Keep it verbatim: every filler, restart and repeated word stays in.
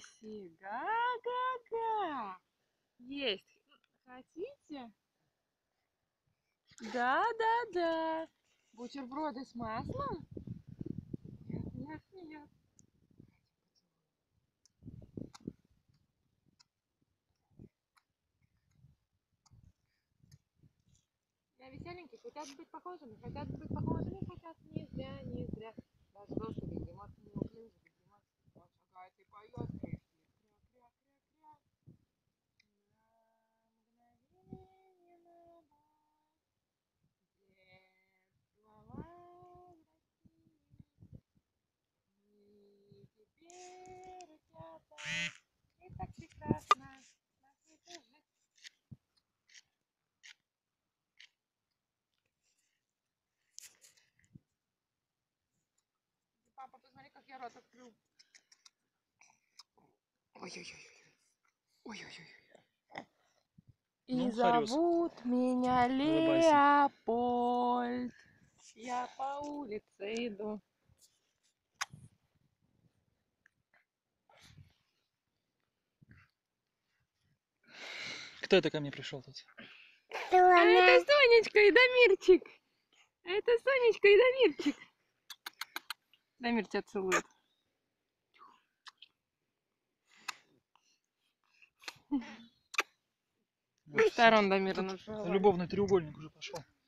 Га-га-га. Есть. Хотите? Да, да, да. Бутерброды с маслом? Нет, нет, нет. Я веселенькие, хотят быть похожими, хотят быть похожими, хотят не зря, не зря. Даже дождь бегемот, неуклюжий бегемот. Он шагает и поет. Кря-кря-кря-кря. На мгновение назад. Детство возвратилось. И теперь утята. И так прекрасно на свете жить. Папа, посмотри, как я рот открыл. Ой-ой-ой. Ой-ой-ой. И Ну, зовут Харюс, меня улыбайся. Леопольд. Я по улице иду. Кто это ко мне пришел тут? А это Сонечка и Дамирчик. А это Сонечка и Дамирчик. Дамир тебя целует. С сторон Дамира нашла. Любовный треугольник уже пошел.